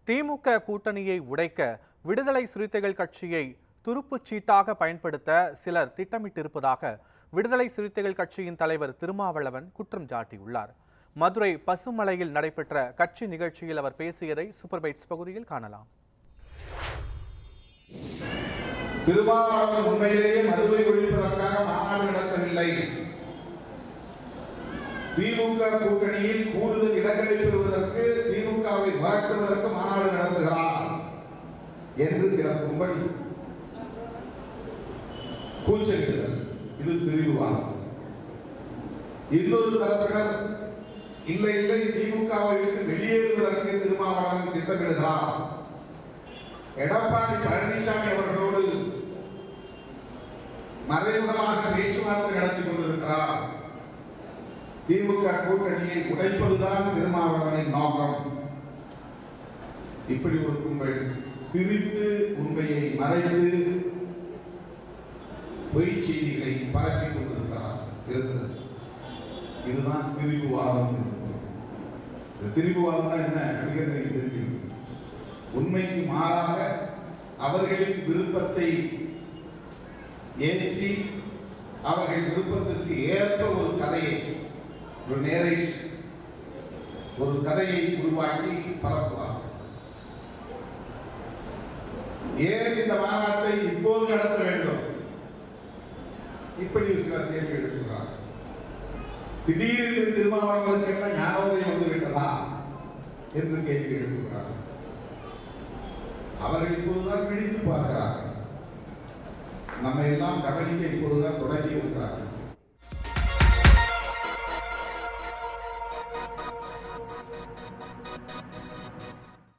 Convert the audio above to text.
திமுக கூட்டணியை உடைக்க விடுதலை சிறுத்தைகள் கட்சியை துருப்புச் சீட்டாக பயன்படுத்த சிலர் திட்டமிட்டிருப்பதாக விடுதலை சிறுத்தைகள் கட்சியின் தலைவர் திருமாவளவன் குற்றம் சாட்டியுள்ளார். மதுரை பசுமலையில் நடைபெற்ற கட்சி நிகழ்ச்சியில் அவர் பேசியதை சூப்பர் பைட்ஸ் பகுதியில் காணலாம். திருமாவளவன் உண்மையிலேயே மதுரை ஒழிப்பதற்காக மாநாடு நடத்தவில்லை. திமுக கூட்டணியில் கூடுதல் இடங்களை பெறுவதற்கு, திமுகவை மிரட்டுவதற்கு மாநாடு நடத்துகிறார் என்று சில கும்பல் கூச்சலிட்டனர். இது திரிவுவாதம். இன்னொரு தரப்பினர் இல்லை இல்லை திமுகவை விட்டு வெளியேறுவதற்கு திருமாவளவன் திட்டமிடுகிறார், எடப்பாடி பழனிசாமி அவர்களோடு மறைமுகமாக பேச்சுவார்த்தை நடத்தி கொண்டிருக்கிறார், திமுக கூட்டணியை உடைப்பதுதான் திருமாவளவனின் நோக்கம். இப்படி ஒரு கும்பல் திரித்து உண்மையை மறைத்து பொய் செய்திகளை பரப்பிக் கொண்டிருக்கிறது. இதுதான் திரிவுவாதம். திரிவுவாதம் என்ன? உண்மைக்கு மாறாக அவர்களின் விருப்பத்தை ஏற்றி அவர்கள் விருப்பத்திற்கு ஏற்ப ஒரு கதையை, ஒரு கதையை உருவாக்கி பரப்புவார். ஏன் இந்த மாநாட்டை இப்போது நடத்த வேண்டும்? இப்படி சிலர் கேள்வி எழுப்புகிறார். திடீரென்று திருமாவளவனுக்கு என்ன ஞானோதயம் வந்துவிட்டதா என்று கேள்வி எழுப்புகிறார். அவர்கள் இப்போதுதான் பிடித்து பார்க்கிறார்கள். நம்ம எல்லாம் கவனிக்க இப்போதுதான் தொடங்கி இருக்கிறார்கள்.